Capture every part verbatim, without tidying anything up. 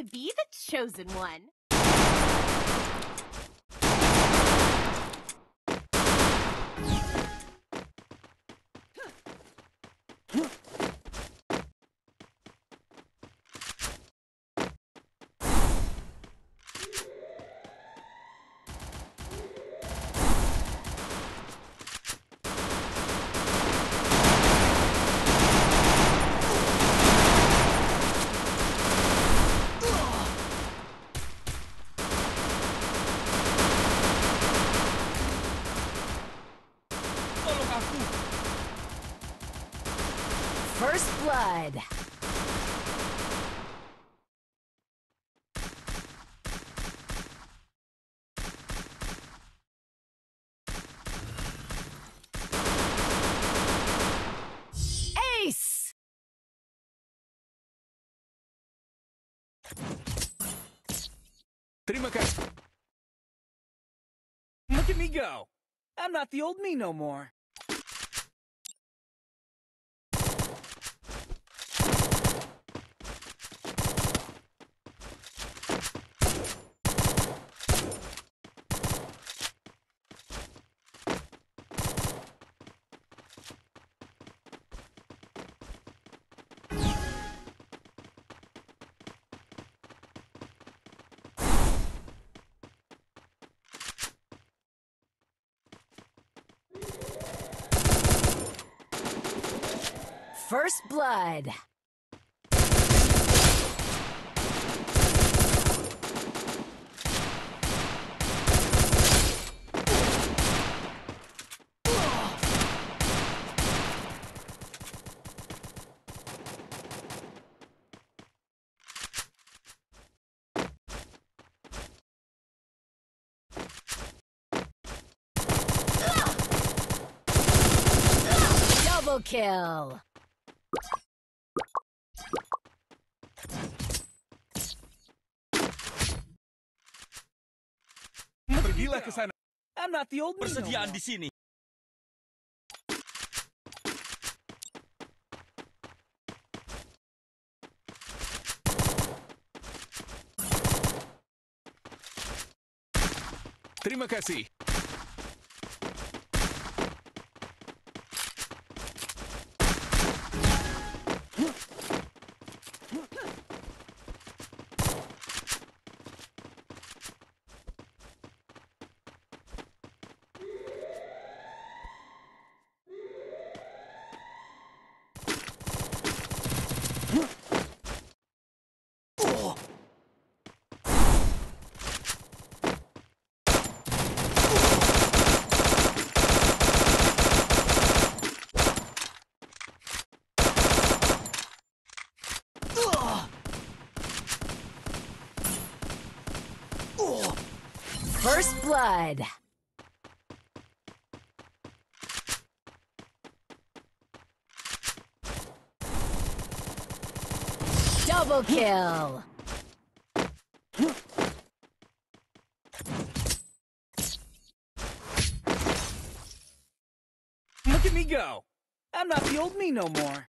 to be the chosen one. First blood. Ace! Terima kasih. Look at me go. I'm not the old me no more. First blood. Double kill. Pergilah ke sana. I'm not the old me no Persediaan more. di sini. Terima kasih. First blood. Double kill. Look at me go. I'm not the old me no more.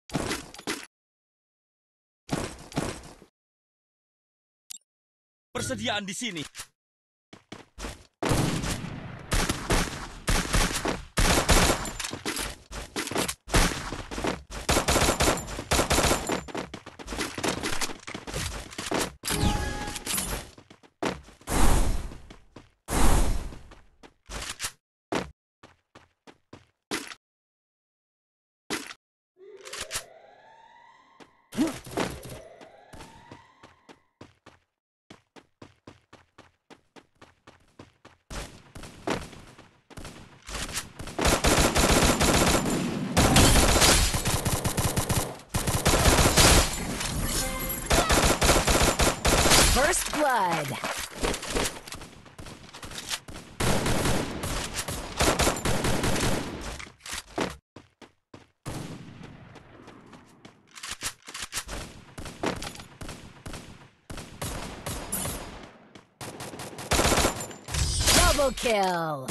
Persediaan di sini. First blood. Double kill.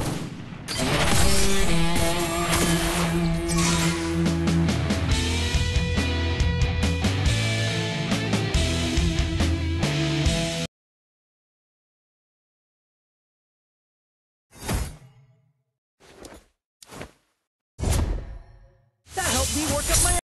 me work up my